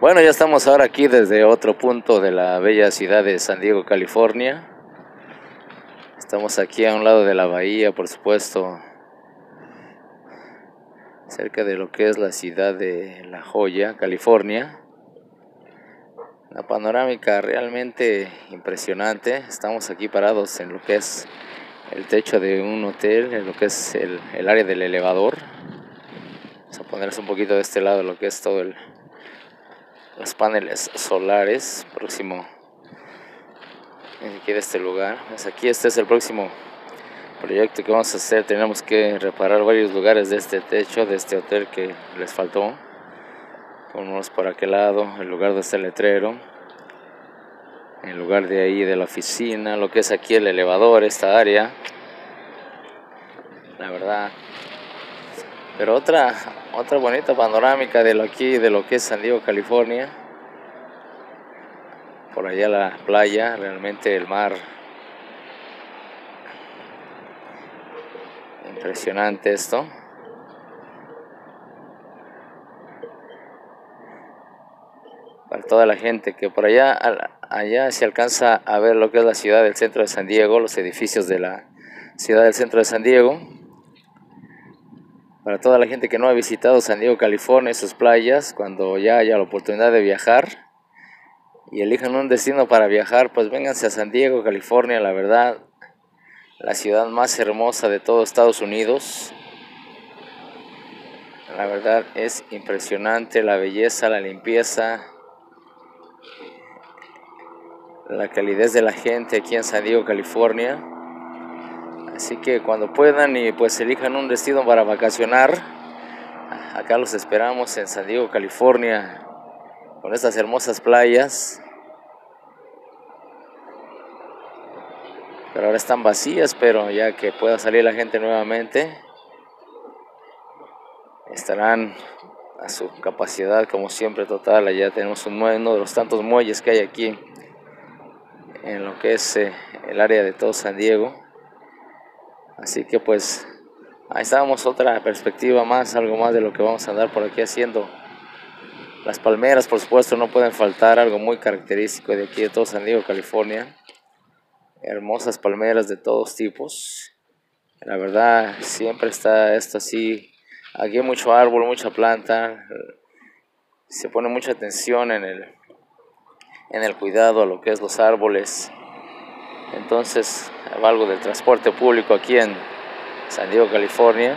Bueno, ya estamos ahora aquí desde otro punto de la bella ciudad de San Diego, California. Estamos aquí a un lado de la bahía, por supuesto, cerca de lo que es la ciudad de La Joya, California. La panorámica realmente impresionante. Estamos aquí parados en lo que es el techo de un hotel, en lo que es el área del elevador. Vamos a ponerles un poquito de este lado lo que es todo los paneles solares próximo aquí de este lugar. Pues aquí este es el próximo proyecto que vamos a hacer. Tenemos que reparar varios lugares de este techo, de este hotel que les faltó. Unos por aquel lado, el lugar de este letrero, el lugar de ahí de la oficina, lo que es aquí el elevador, esta área. La verdad. Pero otra bonita panorámica de lo aquí, de lo que es San Diego, California. Por allá la playa, realmente el mar. Impresionante esto. Para toda la gente que por allá se alcanza a ver lo que es la ciudad del centro de San Diego, los edificios de la ciudad del centro de San Diego. Para toda la gente que no ha visitado San Diego, California y sus playas, cuando ya haya la oportunidad de viajar y elijan un destino para viajar, pues vénganse a San Diego, California. La verdad, la ciudad más hermosa de todo Estados Unidos. La verdad es impresionante la belleza, la limpieza, la calidez de la gente aquí en San Diego, California. Así que cuando puedan y pues elijan un destino para vacacionar, acá los esperamos en San Diego, California, con estas hermosas playas. Pero ahora están vacías, pero ya que pueda salir la gente nuevamente, estarán a su capacidad como siempre total. Allá tenemos uno de los tantos muelles que hay aquí en lo que es el área de todo San Diego. Así que pues ahí estábamos, otra perspectiva más, algo más de lo que vamos a andar por aquí haciendo. Las palmeras, por supuesto, no pueden faltar, algo muy característico de aquí de todo San Diego, California. Hermosas palmeras de todos tipos. La verdad, siempre está esto así. Aquí hay mucho árbol, mucha planta. Se pone mucha atención en el cuidado a lo que es los árboles. Entonces, algo del transporte público aquí en San Diego, California.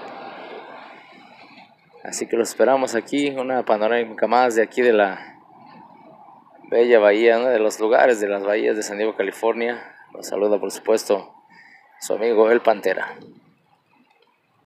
Así que los esperamos aquí, una panorámica más de aquí de la bella bahía, uno de los lugares de las bahías de San Diego, California. Los saluda por supuesto su amigo El Pantera.